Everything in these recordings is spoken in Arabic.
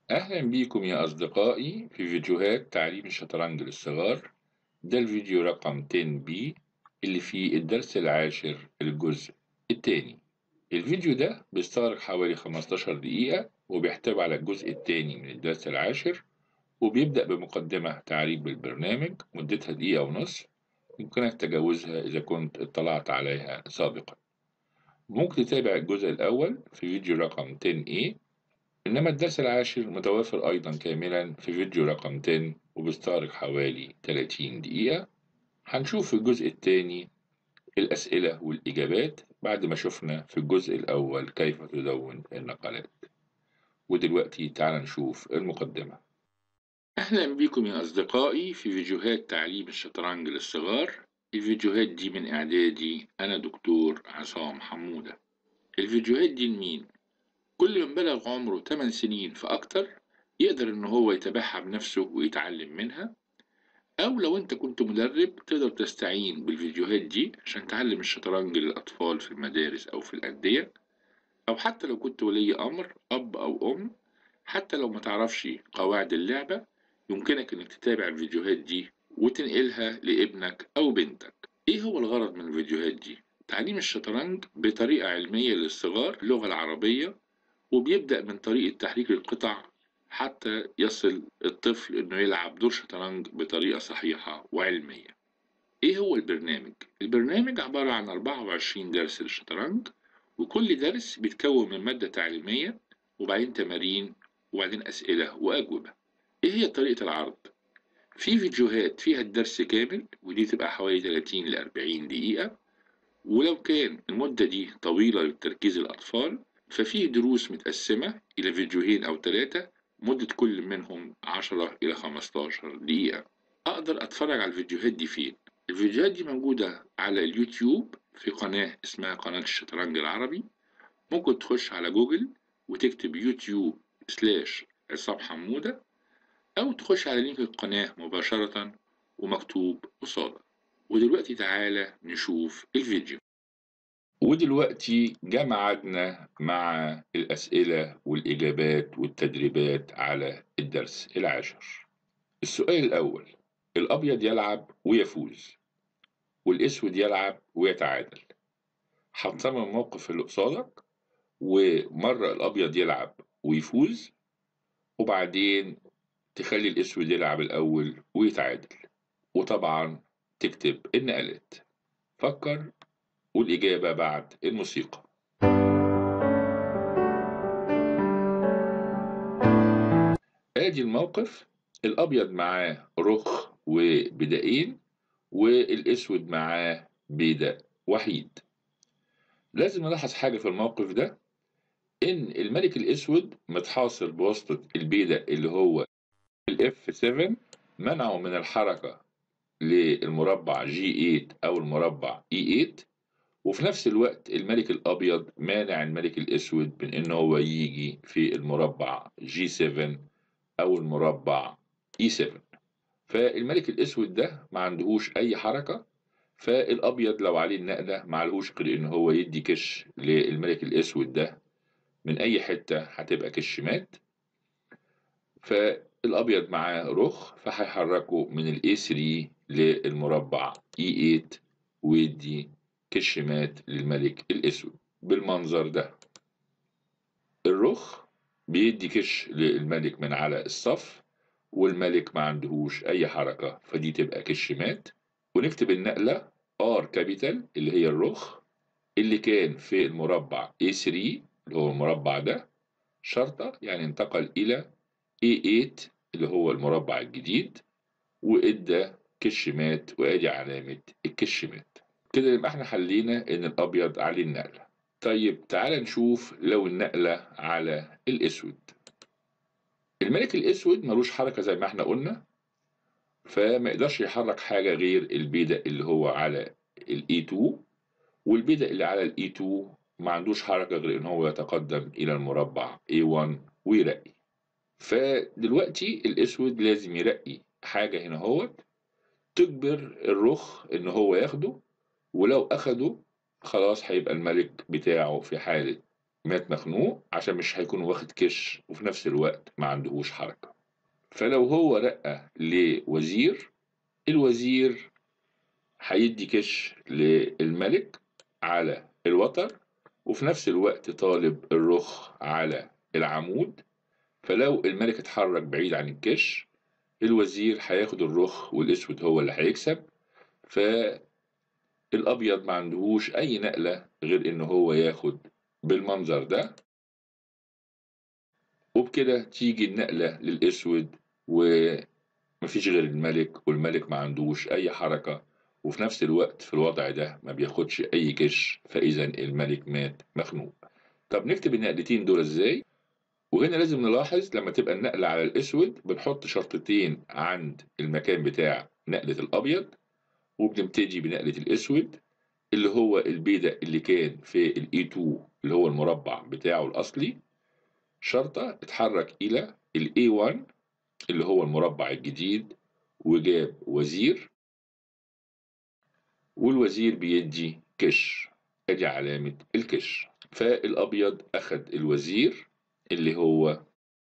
أهلا بيكم يا أصدقائي في فيديوهات تعليم الشطرنج للصغار. ده الفيديو رقم 10 بي اللي فيه الدرس العاشر الجزء الثاني. الفيديو ده بيستغرق حوالي 15 دقيقة وبيحتوي على الجزء الثاني من الدرس العاشر، وبيبدأ بمقدمة تعريف بالبرنامج مدتها دقيقة ونص. يمكنك تجاوزها إذا كنت اطلعت عليها سابقا. ممكن تتابع الجزء الأول في فيديو رقم 10A، إنما الدرس العاشر متوافر أيضا كاملا في فيديو رقم 10 وبيستغرق حوالي 30 دقيقة. هنشوف في الجزء الثاني الأسئلة والإجابات بعد ما شفنا في الجزء الأول كيف تدون النقلات. ودلوقتي تعال نشوف المقدمة. أهلا بكم يا أصدقائي في فيديوهات تعليم الشطرنج للصغار. الفيديوهات دي من إعدادي أنا دكتور عصام حمودة. الفيديوهات دي لمين؟ كل من بلغ عمره 8 سنين فأكتر يقدر إن هو يتابعها بنفسه ويتعلم منها، أو لو أنت كنت مدرب تقدر تستعين بالفيديوهات دي عشان تعلم الشطرنج للأطفال في المدارس أو في الأندية، أو حتى لو كنت ولي أمر أب أو أم. حتى لو ما تعرفش قواعد اللعبة يمكنك إنك تتابع الفيديوهات دي وتنقلها لابنك أو بنتك. إيه هو الغرض من الفيديوهات دي؟ تعليم الشطرنج بطريقة علمية للصغار اللغة العربية، وبيبدأ من طريقة تحريك القطع حتى يصل الطفل إنه يلعب دور شطرنج بطريقة صحيحة وعلمية. إيه هو البرنامج؟ البرنامج عبارة عن 24 درس للشطرنج، وكل درس بيتكون من مادة تعليمية وبعدين تمارين وبعدين أسئلة وأجوبة. إيه هي طريقة العرض؟ في فيديوهات فيها الدرس كامل ودي تبقى حوالي 30 ل 40 دقيقة، ولو كان المدة دي طويلة لتركيز الأطفال ففيه دروس متقسمة إلى فيديوهين أو 3، مدة كل منهم 10 إلى 15 دقيقة. أقدر أتفرج على الفيديوهات دي فين؟ الفيديوهات دي موجودة على اليوتيوب في قناة اسمها قناة الشطرنج العربي. ممكن تخش على جوجل وتكتب يوتيوب سلاش عصام حمودة، أو تخش على لينك القناة مباشرة ومكتوب قصادك. ودلوقتي تعالى نشوف الفيديو. ودلوقتي جه ميعادنا مع الأسئلة والإجابات والتدريبات على الدرس العاشر. السؤال الأول: الأبيض يلعب ويفوز والأسود يلعب ويتعادل. هتصمم الموقف اللي قصادك، ومرة الأبيض يلعب ويفوز وبعدين تخلي الأسود يلعب الأول ويتعادل، وطبعا تكتب النقلات. فكر، والإجابة بعد الموسيقى. ادي الموقف: الابيض معاه رخ وبدائين والاسود معاه بيدق وحيد. لازم نلاحظ حاجة في الموقف ده، ان الملك الاسود متحاصر بواسطة البيدق اللي هو الاف 7، منعه من الحركة للمربع جي 8 او المربع اي 8، وفي نفس الوقت الملك الابيض مانع الملك الاسود من ان هو يجي في المربع جي 7 او المربع اي 7. فالملك الاسود ده ما عندهوش اي حركة، فالابيض لو عليه النقلة ما عليهوش غير ان هو يدي كش للملك الاسود ده من اي حتة هتبقى كش مات. فالابيض معاه رخ فهيحركه من الاي 3 للمربع اي 8 ويدي كش مات للملك الاسود بالمنظر ده. الرخ بيدي كش للملك من على الصف، والملك ما عندهوش اي حركة فدي تبقى كش مات. ونكتب النقلة ار كابيتال اللي هي الرخ اللي كان في المربع A3 اللي هو المربع ده شرطة، يعني انتقل إلى A8 اللي هو المربع الجديد وإدى كش مات، وأدي علامة الكش مات. كده يبقى احنا حلينا إن الأبيض عليه النقلة. طيب تعال نشوف لو النقلة على الأسود. الملك الأسود ملوش حركة زي ما احنا قلنا، فما يقدرش يحرك حاجة غير البيدق اللي هو على الاي 2، والبيدق اللي على الاي 2 ما عندوش حركة غير ان هو يتقدم الى المربع A1 ويرقي. فدلوقتي الاسود لازم يرقي حاجة هنا هوت تجبر الرخ ان هو ياخده، ولو اخده خلاص هيبقى الملك بتاعه في حالة مات مخنوق عشان مش هيكون واخد كش وفي نفس الوقت ما عندهوش حركة. فلو هو رقة لوزير، الوزير هيدي كش للملك على الوتر، وفي نفس الوقت طالب الرخ على العمود. فلو الملك اتحرك بعيد عن الكش، الوزير هياخد الرخ والاسود هو اللي هيكسب. فالابيض ما عندهوش اي نقلة غير ان هو ياخد بالمنظر ده، وبكده تيجي النقلة للاسود ومفيش غير الملك، والملك ما عندوش اي حركة، وفي نفس الوقت في الوضع ده ما بياخدش اي كش، فاذا الملك مات مخنوق. طب نكتب النقلتين دول ازاي؟ وهنا لازم نلاحظ لما تبقى النقلة على الأسود بنحط شرطتين عند المكان بتاع نقلة الأبيض، وبنبتدي بنقلة الأسود اللي هو البيدق اللي كان في الإي 2 اللي هو المربع بتاعه الأصلي، شرطة اتحرك إلى الإي 1 اللي هو المربع الجديد وجاب وزير، والوزير بيدي كش، ادي علامة الكش. فالأبيض أخد الوزير اللي هو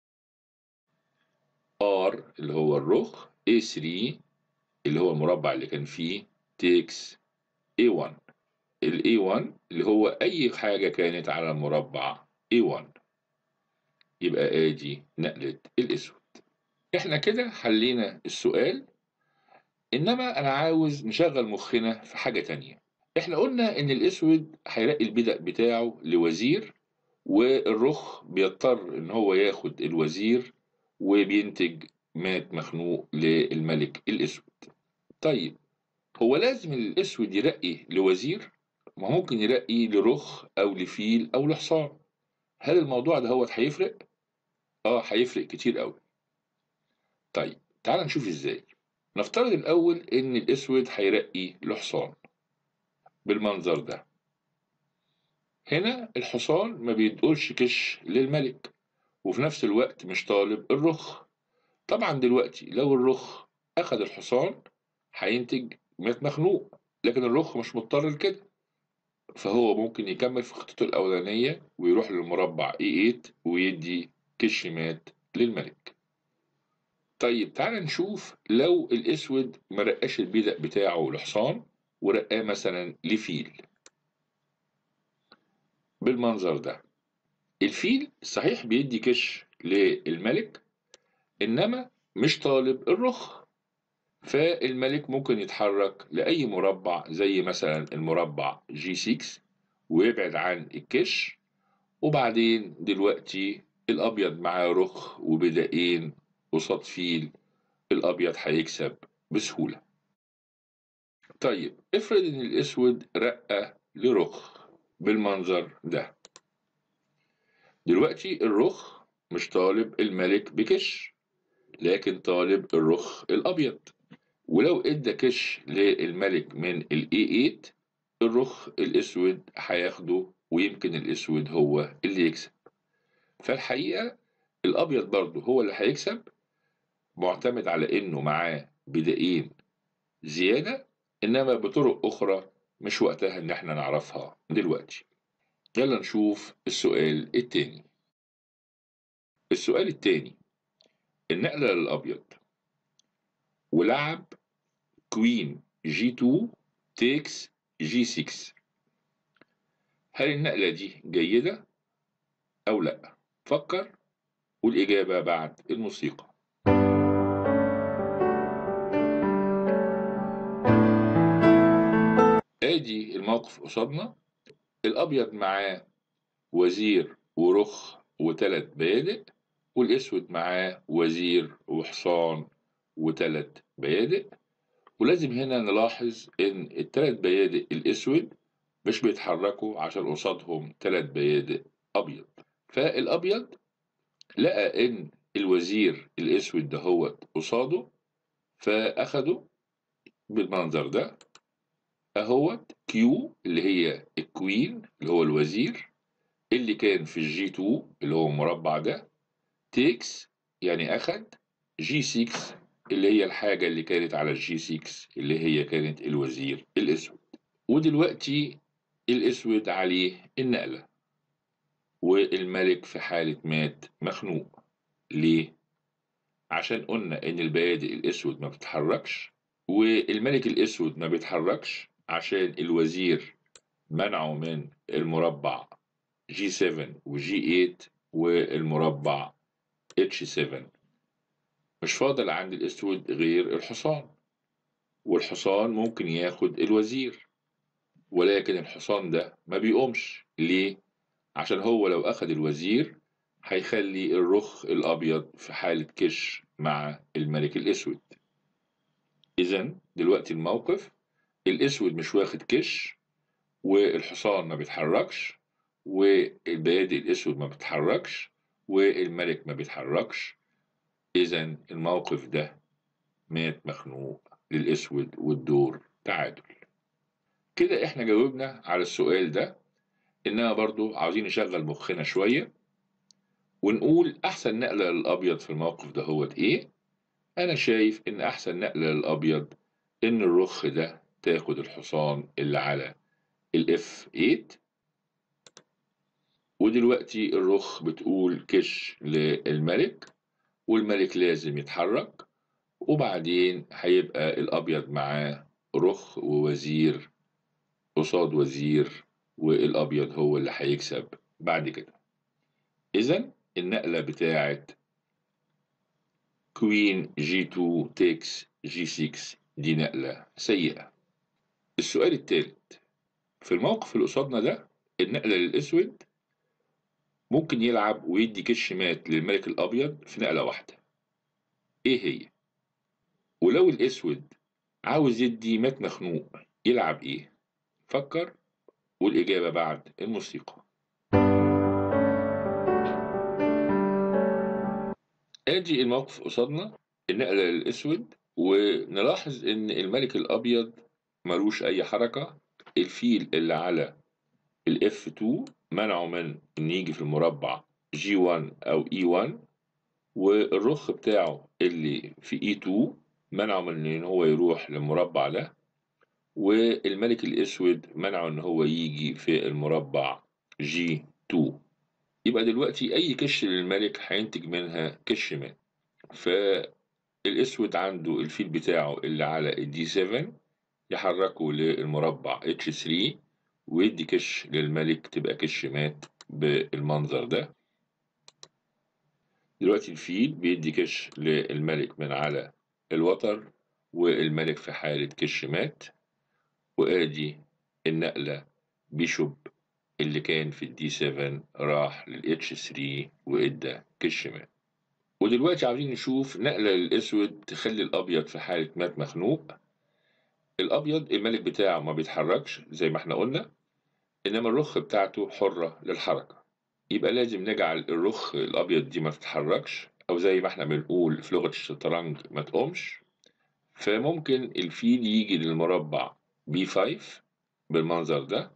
R اللي هو الرخ، A3 اللي هو المربع اللي كان فيه تيكس A1. ال A1 اللي هو أي حاجة كانت على المربع A1. يبقى آدي نقلة الأسود. إحنا كده حلينا السؤال، إنما أنا عاوز نشغل مخنا في حاجة تانية. إحنا قلنا إن الأسود هيلاقي البدأ بتاعه لوزير، والرخ بيضطر إن هو ياخد الوزير، وبينتج مات مخنوق للملك الأسود. طيب هو لازم الأسود يرقي لوزير؟ ما ممكن يرقي لرخ أو لفيل أو لحصان. هل الموضوع ده هو هيفرق؟ هيفرق كتير أوي. طيب تعال نشوف إزاي. نفترض الأول إن الأسود هيرقي لحصان بالمنظر ده. هنا الحصان ما بيدقلش كش للملك، وفي نفس الوقت مش طالب الرخ. طبعا دلوقتي لو الرخ أخد الحصان هينتج مات مخنوق، لكن الرخ مش مضطر لكده، فهو ممكن يكمل في خطته الأولانية ويروح للمربع E8 ويدي كش مات للملك. طيب تعال نشوف لو الأسود ما رقاش البيدق بتاعه لحصان ورقاه مثلا لفيل بالمنظر ده. الفيل صحيح بيدي كش للملك، إنما مش طالب الرخ، فالملك ممكن يتحرك لأي مربع زي مثلا المربع G6 ويبعد عن الكش، وبعدين دلوقتي الأبيض معاه رخ وبدائين قصاد فيل، الأبيض هيكسب بسهولة. طيب افرض إن الأسود رقة لرخ بالمنظر ده. دلوقتي الرخ مش طالب الملك بكش، لكن طالب الرخ الأبيض، ولو ادى كش للملك من الاي 8 الرخ الاسود هياخده، ويمكن الاسود هو اللي يكسب. فالحقيقة الابيض برضه هو اللي هيكسب، معتمد على انه معاه بدائين زيادة، انما بطرق اخرى مش وقتها ان احنا نعرفها دلوقتي. يلا نشوف السؤال التاني. السؤال التاني، النقلة للابيض ولعب كوين G2 تيكس G6. هل النقلة دي جيدة أو لأ؟ فكر، والإجابة بعد الموسيقى. آدي الموقف قصادنا. الأبيض معاه وزير ورخ وتلات بيادق، والأسود معاه وزير وحصان وتلات بيادق. ولازم هنا نلاحظ إن التلات بيادق الأسود مش بيتحركوا عشان قصادهم تلات بيادق أبيض. فالأبيض لقى إن الوزير الأسود دهوت قصاده، فأخده بالمنظر ده اهوت كيو اللي هي الكوين اللي هو الوزير اللي كان في الجي 2 اللي هو المربع ده، تيكس يعني اخد جي 6 اللي هي الحاجة اللي كانت على الجي 6 اللي هي كانت الوزير الاسود. ودلوقتي الاسود عليه النقلة. والملك في حالة مات مخنوق. ليه؟ عشان قلنا إن البيادق الأسود ما بتتحركش، والملك الأسود ما بيتحركش عشان الوزير منعه من المربع G7 وجي 8 والمربع H7. مش فاضل عند الأسود غير الحصان، والحصان ممكن ياخد الوزير، ولكن الحصان ده ما بيقومش. ليه؟ عشان هو لو أخد الوزير هيخلي الرخ الأبيض في حالة كش مع الملك الأسود. إذا دلوقتي الموقف الأسود مش واخد كش، والحصان ما بيتحركش، والبيادق الأسود ما بيتحركش، والملك ما بيتحركش. إذا الموقف ده مات مخنوق للأسود والدور تعادل. كده إحنا جاوبنا على السؤال ده، إنما برضو عاوزين نشغل مخنا شوية ونقول أحسن نقلة للأبيض في الموقف ده هو إيه؟ أنا شايف إن أحسن نقلة للأبيض إن الرخ ده تاخد الحصان اللي على الإف 8، ودلوقتي الرخ بتقول كش للملك، والملك لازم يتحرك، وبعدين هيبقى الأبيض معاه رخ ووزير قصاد وزير، والأبيض هو اللي هيكسب بعد كده. إذا النقلة بتاعت كوين جي 2 تيكس جي 6 دي نقلة سيئة. السؤال الثالث، في الموقف اللي قصادنا ده النقلة للأسود ممكن يلعب ويدي كش مات للملك الأبيض في نقلة واحدة. إيه هي؟ ولو الأسود عاوز يدي مات مخنوق يلعب إيه؟ فكر، والإجابة بعد الموسيقى. ادي الموقف قصادنا، النقلة للأسود، ونلاحظ إن الملك الأبيض ملوش أي حركة. الفيل اللي على الاف 2 منعه من إن يجي في المربع جي 1 أو اي 1، والرخ بتاعه اللي في اي 2 منعه من إن هو يروح للمربع ده، والملك الأسود منعه إن هو يجي في المربع جي 2. يبقى دلوقتي أي كش للملك هينتج منها كش مان. فالأسود عنده الفيل بتاعه اللي على الدي 7 يحركه للمربع اتش 3 ويدي كش للملك، تبقى كش مات بالمنظر ده. دلوقتي الفيل بيدي كش للملك من على الوتر، والملك في حالة كش مات. وادي النقلة بيشوب اللي كان في الدي 7 راح للاتش 3 وادى كش مات. ودلوقتي عاوزين نشوف نقلة للأسود تخلي الأبيض في حالة مات مخنوق. الأبيض الملك بتاعه ما بيتحركش زي ما احنا قلنا، إنما الرخ بتاعته حرة للحركة. يبقى لازم نجعل الرخ الأبيض دي ما تتحركش، أو زي ما احنا بنقول في لغة الشطرنج ما تقومش. فممكن الفيل يجي للمربع B5 بالمنظر ده.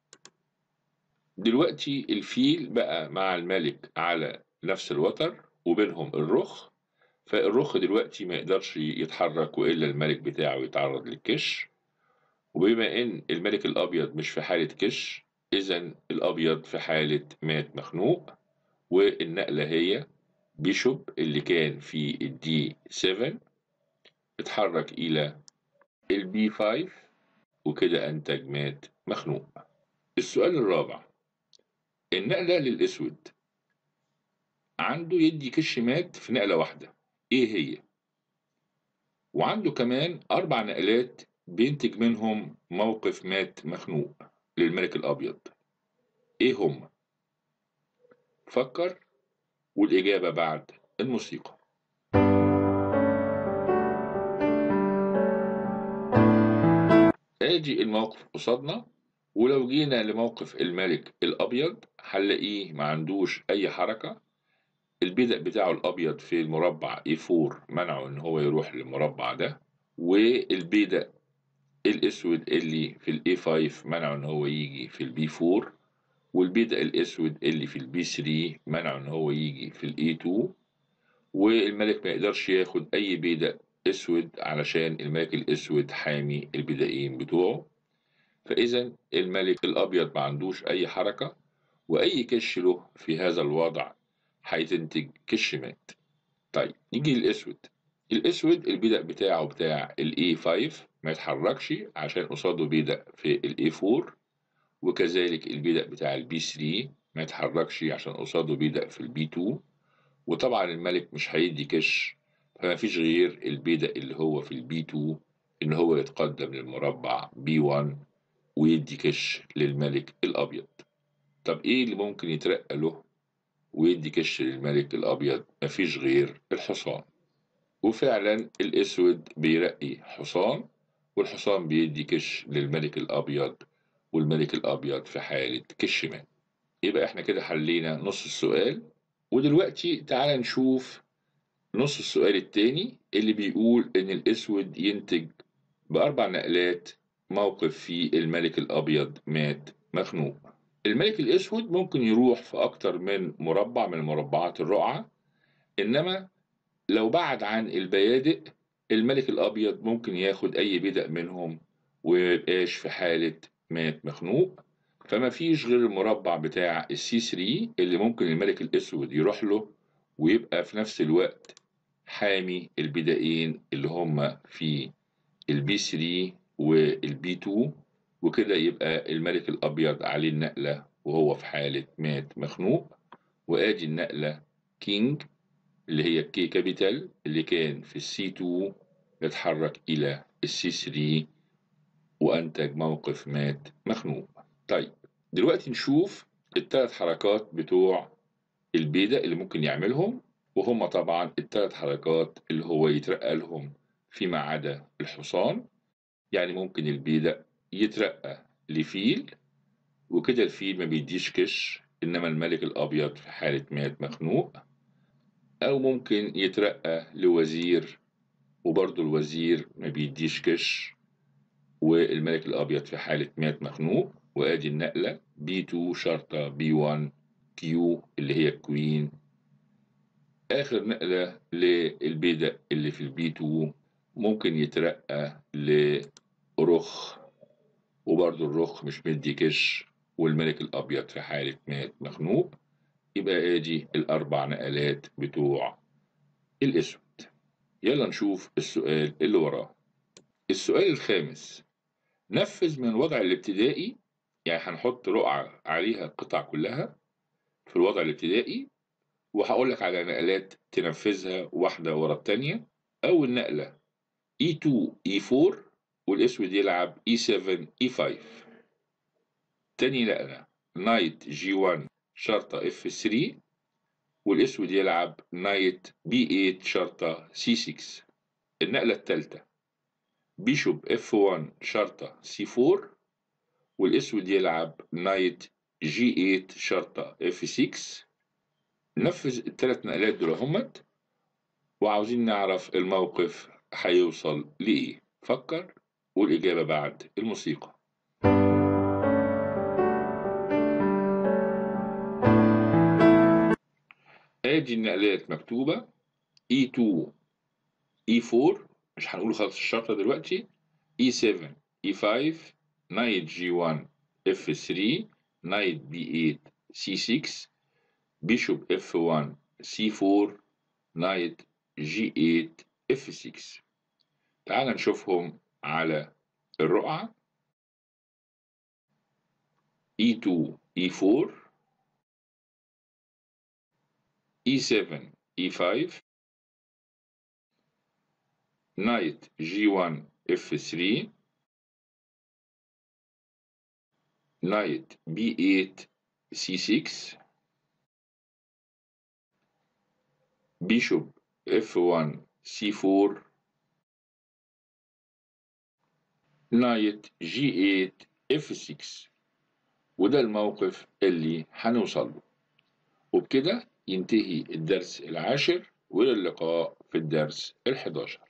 دلوقتي الفيل بقى مع الملك على نفس الوتر وبينهم الرخ، فالرخ دلوقتي ما يقدرش يتحرك وإلا الملك بتاعه يتعرض للكش. وبما إن الملك الأبيض مش في حالة كش، إذا الأبيض في حالة مات مخنوق. والنقلة هي بيشوب اللي كان في الدي 7 اتحرك إلى البي 5، وكده أنتج مات مخنوق. السؤال الرابع، النقلة للأسود عنده يدي كش مات في نقلة واحدة، إيه هي؟ وعنده كمان 4 نقلات بينتج منهم موقف مات مخنوق للملك الأبيض، إيه هم؟ فكر، والإجابة بعد الموسيقى. ادي الموقف قصادنا، ولو جينا لموقف الملك الأبيض هنلاقيه ما عندوش أي حركة. البدء بتاعه الأبيض في المربع E4 منعه إن هو يروح للمربع ده، والبدء الأسود اللي في الA 5 منعه إن هو يجي في البي 4، والبدء الأسود اللي في البي 3 منعه إن هو يجي في الA 2. والملك ما يقدرش ياخد أي بدء أسود علشان الملك الأسود حامي البدائين بتوعه. فإذا الملك الأبيض ما عندوش أي حركة، وأي كش له في هذا الوضع هيتنتج كش مات. طيب نيجي للأسود. الأسود البدأ بتاعه بتاع ال A5 ما يتحركش عشان قصاده بيدق في ال A4، وكذلك البدأ بتاع ال B3 ما يتحركش عشان قصاده بيدق في ال B2. وطبعا الملك مش هيدي كش، فما فيش غير البيدق اللي هو في ال B2 إن هو يتقدم للمربع B1 ويدي كش للملك الأبيض. طب إيه اللي ممكن يترقى له ويدي كش للملك الأبيض؟ مفيش غير الحصان. وفعلا الأسود بيرقي حصان، والحصان بيدي كش للملك الأبيض، والملك الأبيض في حالة كش مات. يبقى احنا كده حلينا نص السؤال. ودلوقتي تعالى نشوف نص السؤال التاني اللي بيقول إن الأسود ينتج بأربع نقلات موقف فيه الملك الأبيض مات مخنوق. الملك الأسود ممكن يروح في أكتر من مربع من مربعات الرقعة، إنما لو بعد عن البيادق الملك الأبيض ممكن ياخد أي بدء منهم وميبقاش في حالة مات مخنوق. فما فيش غير المربع بتاع السي 3 اللي ممكن الملك الأسود يروح له ويبقى في نفس الوقت حامي البدائين اللي هما في البي 3 والبي 2، وكده يبقى الملك الأبيض عليه النقلة وهو في حالة مات مخنوق. وآدي النقلة كينج اللي هي الكي كابيتال اللي كان في السي 2 اتحرك إلى السي 3 وأنتج موقف مات مخنوق. طيب دلوقتي نشوف الثلاث حركات بتوع البيدق اللي ممكن يعملهم، وهم طبعا الثلاث حركات اللي هو يترقى لهم فيما عدا الحصان. يعني ممكن البيدق يترقى لفيل وكده الفيل ما بيديش كش، إنما الملك الأبيض في حالة مات مخنوق. أو ممكن يترقى لوزير وبرضه الوزير ما بيديش كش والملك الأبيض في حالة مات مخنوق. وآدي النقلة B2 شرطة B1 كيو اللي هي الكوين. آخر نقلة للبيدق اللي في البي 2 ممكن يترقى لرخ وبرضه الرخ مش مدي كش والملك الأبيض في حالة مات مخنوق. يبقى ادي الأربع نقلات بتوع الأسود. يلا نشوف السؤال اللي وراه. السؤال الخامس: نفذ من الوضع الابتدائي، يعني هنحط رقعة عليها القطع كلها في الوضع الابتدائي، وهقول لك على نقلات تنفذها واحدة ورا التانية. أول نقلة E2 E4 والأسود يلعب E7 E5. تاني نقلة نايت G1 شرطة F3 والأسود يلعب نايت B8 شرطة C6. النقلة التالتة بيشوب F1 شرطة C4 والأسود يلعب نايت G8 شرطة F6. نفذ الثلاث نقلات دول همت، وعاوزين نعرف الموقف هيوصل لإيه. فكر والإجابة بعد الموسيقى. ادي النقلات مكتوبة E2 E4 مش هنقول خالص الشرطة دلوقتي، E7 E5 نايت G1 F3 نايت B8 C6 بيشوب F1 C4 نايت G8 F6. تعال نشوفهم على الرقعة. E2 E4 E7 E5 نايت G1 F3 نايت B8 C6 بيشوب F1 C4 نايت G8 F6. وده الموقف اللي هنوصل له. وبكده ينتهي الدرس العاشر، والى اللقاء في الدرس ال11.